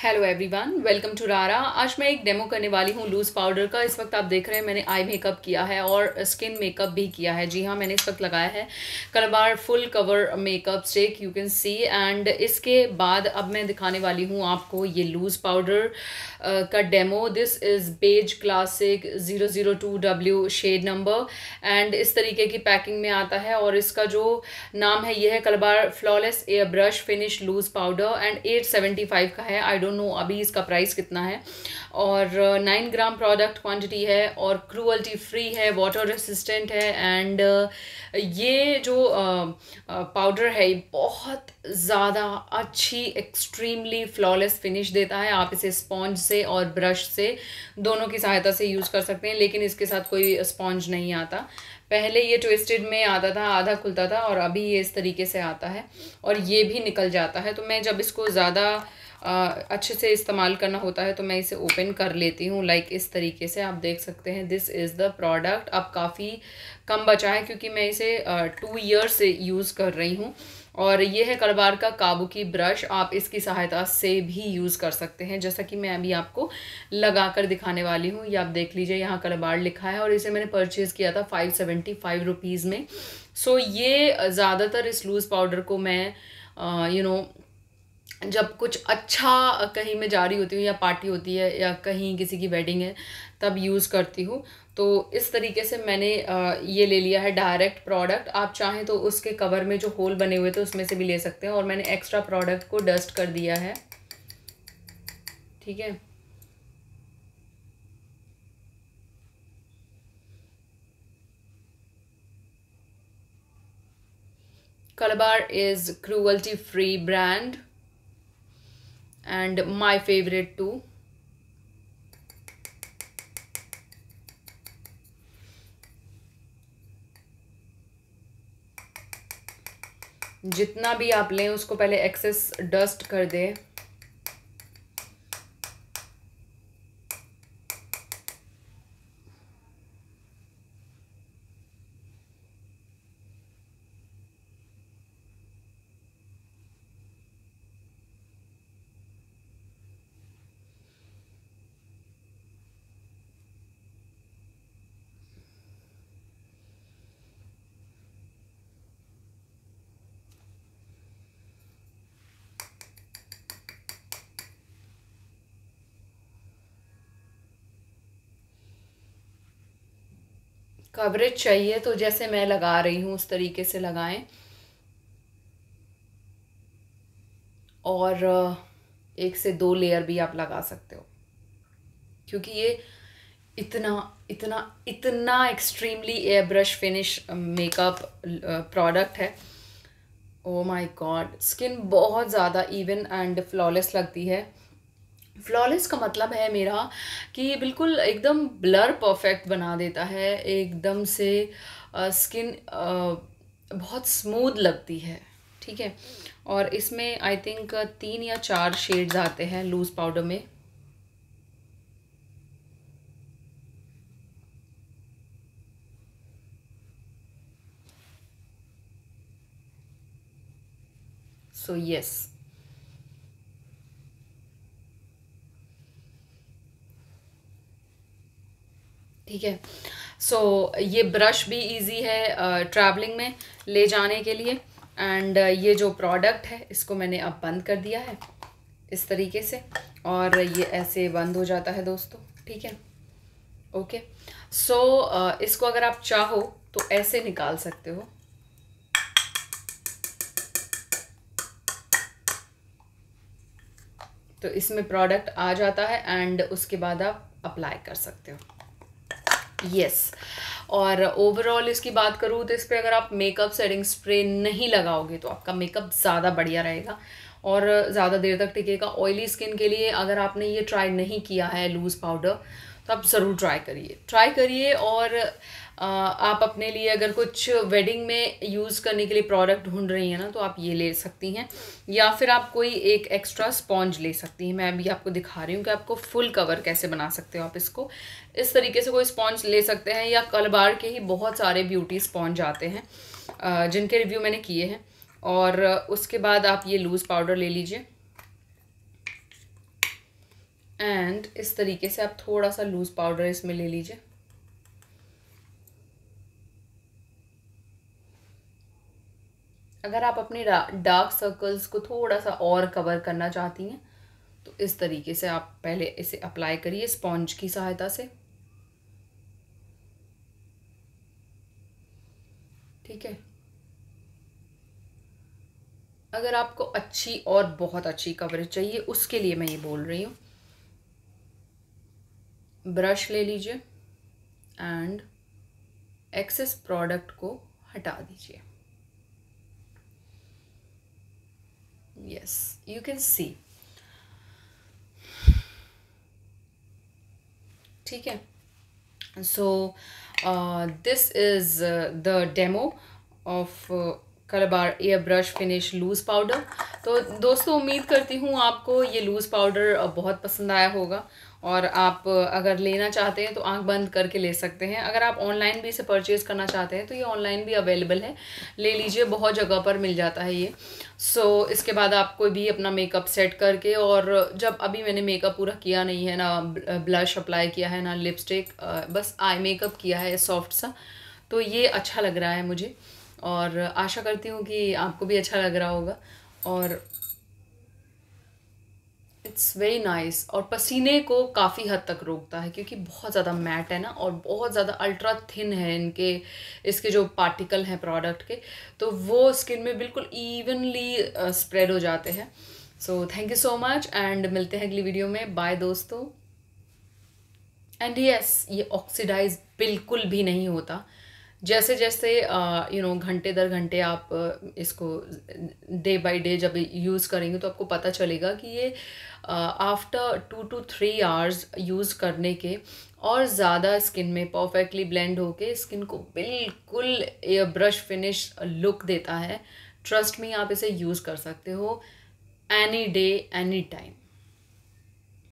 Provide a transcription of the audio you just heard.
Hello everyone, welcome to रारा। आज मैं एक डेमो करने वाली हूँ लूज़ पाउडर का। इस वक्त आप देख रहे हैं मैंने आई मेकअप किया है और स्किन मेकअप भी किया है। जी हाँ, मैंने इस वक्त लगाया है Colorbar full cover makeup stick, you can see. And इसके बाद अब मैं दिखाने वाली हूँ आपको ये लूज़ पाउडर का demo. This is beige classic 002W shade number and इस तरीके की पैकिंग में आता है। और इसका जो नाम है ये है Colorbar flawless air brush finish loose powder and 875 का है। आई डोंट नो अभी इसका प्राइस कितना है। और 9 ग्राम प्रोडक्ट क्वांटिटी है और क्रूअल्टी फ्री है, वाटर रेसिस्टेंट है। एंड ये जो पाउडर है ये बहुत ज़्यादा अच्छी एक्सट्रीमली फ्लॉलेस फिनिश देता है। आप इसे स्पॉन्ज से और ब्रश से दोनों की सहायता से यूज़ कर सकते हैं, लेकिन इसके साथ कोई स्पॉन्ज नहीं आता। पहले ये ट्विस्टेड में आता था, आधा खुलता था, और अभी ये इस तरीके से आता है और ये भी निकल जाता है। तो मैं जब इसको ज़्यादा अच्छे से इस्तेमाल करना होता है तो मैं इसे ओपन कर लेती हूँ लाइक इस तरीके से। आप देख सकते हैं दिस इज़ द प्रोडक्ट। अब काफ़ी कम बचा है क्योंकि मैं इसे 2 ईयर से यूज़ कर रही हूँ। और ये है कलबार का काबुकी ब्रश। आप इसकी सहायता से भी यूज़ कर सकते हैं, जैसा कि मैं अभी आपको लगा कर दिखाने वाली हूँ। ये आप देख लीजिए, यहाँ कलबार लिखा है और इसे मैंने परचेज़ किया था 575 रुपीज़ में। सो ये ज़्यादातर इस लूज़ पाउडर को मैं जब कुछ अच्छा कहीं मैं जा रही होती हूँ या पार्टी होती है या कहीं किसी की वेडिंग है तब यूज़ करती हूँ। तो इस तरीके से मैंने ये ले लिया है डायरेक्ट प्रोडक्ट। आप चाहें तो उसके कवर में जो होल बने हुए थे उसमें से भी ले सकते हैं। और मैंने एक्स्ट्रा प्रोडक्ट को डस्ट कर दिया है, ठीक है। Colorbar is cruelty free brand and my favorite too. जितना भी आप लें उसको पहले एक्सेस डस्ट कर दें। कवरेज चाहिए तो जैसे मैं लगा रही हूँ उस तरीके से लगाएं। और 1 से 2 लेयर भी आप लगा सकते हो, क्योंकि ये इतना इतना इतना extremely air brush finish makeup product है। ओ माय गॉड, स्किन बहुत ज़्यादा इवन एंड फ्लॉलेस लगती है। फ्लॉलेस का मतलब है मेरा कि ये बिल्कुल एकदम ब्लर परफेक्ट बना देता है एकदम से। स्किन बहुत स्मूथ लगती है, ठीक है। और इसमें आई थिंक 3 या 4 शेड्स आते हैं लूज़ पाउडर में। सो यस, ठीक है। सो ये ब्रश भी इजी है ट्रैवलिंग में ले जाने के लिए। एंड ये जो प्रोडक्ट है इसको मैंने अब बंद कर दिया है इस तरीके से, और ये ऐसे बंद हो जाता है दोस्तों, ठीक है। ओके, सो इसको अगर आप चाहो तो ऐसे निकाल सकते हो। तो इसमें प्रोडक्ट आ जाता है एंड उसके बाद आप अप्लाई कर सकते हो। यस और ओवरऑल इसकी बात करूँ तो इस पर अगर आप मेकअप सेटिंग स्प्रे नहीं लगाओगे तो आपका मेकअप ज़्यादा बढ़िया रहेगा और ज़्यादा देर तक टिकेगा। ऑयली स्किन के लिए अगर आपने ये ट्राई नहीं किया है लूज़ पाउडर तो आप ज़रूर ट्राई करिए। और आप अपने लिए अगर कुछ वेडिंग में यूज़ करने के लिए प्रोडक्ट ढूंढ रही हैं ना तो आप ये ले सकती हैं, या फिर आप कोई एक एक्स्ट्रा स्पॉन्ज ले सकती हैं। मैं अभी आपको दिखा रही हूँ कि आपको फुल कवर कैसे बना सकते हो। आप इसको इस तरीके से कोई स्पॉन्ज ले सकते हैं, या कलबार के ही बहुत सारे ब्यूटी स्पॉन्ज आते हैं जिनके रिव्यू मैंने किए हैं। और उसके बाद आप ये लूज़ पाउडर ले लीजिए एंड इस तरीके से आप थोड़ा सा लूज पाउडर इसमें ले लीजिए। अगर आप अपने डार्क सर्कल्स को थोड़ा सा और कवर करना चाहती हैं तो इस तरीके से आप पहले इसे अप्लाई करिए स्पॉन्ज की सहायता से। ठीक है, अगर आपको अच्छी और बहुत अच्छी कवरेज चाहिए उसके लिए मैं ये बोल रही हूँ, ब्रश ले लीजिए एंड एक्सेस प्रोडक्ट को हटा दीजिए। Yes, you can see. ठीक है, so this is the demo of Colorbar air brush finish loose powder. तो दोस्तों उम्मीद करती हूँ आपको ये लूज़ पाउडर बहुत पसंद आया होगा और आप अगर लेना चाहते हैं तो आंख बंद करके ले सकते हैं। अगर आप ऑनलाइन भी इसे परचेज़ करना चाहते हैं तो ये ऑनलाइन भी अवेलेबल है, ले लीजिए, बहुत जगह पर मिल जाता है ये। सो इसके बाद आपको भी अपना मेकअप सेट करके, और जब अभी मैंने मेकअप पूरा किया नहीं है ना, ब्लश अप्लाई किया है ना लिपस्टिक, बस आई मेकअप किया है सॉफ्ट सा, तो ये अच्छा लग रहा है मुझे और आशा करती हूँ कि आपको भी अच्छा लग रहा होगा। और इट्स वेरी नाइस और पसीने को काफ़ी हद तक रोकता है क्योंकि बहुत ज़्यादा मैट है ना और बहुत ज़्यादा अल्ट्रा थिन है इसके जो पार्टिकल हैं प्रोडक्ट के, तो वो स्किन में बिल्कुल इवनली स्प्रेड हो जाते हैं। So thank you so much and मिलते हैं अगली वीडियो में। बाय दोस्तों। एंड यस, ये ऑक्सीडाइज बिल्कुल भी नहीं होता। जैसे जैसे घंटे दर घंटे आप इसको डे बाय डे जब यूज़ करेंगे तो आपको पता चलेगा कि ये आफ्टर 2 to 3 आवर्स यूज़ करने के और ज़्यादा स्किन में परफेक्टली ब्लेंड होके स्किन को बिल्कुल एयर ब्रश फिनिश लुक देता है। ट्रस्ट मी, आप इसे यूज़ कर सकते हो एनी डे एनी टाइम।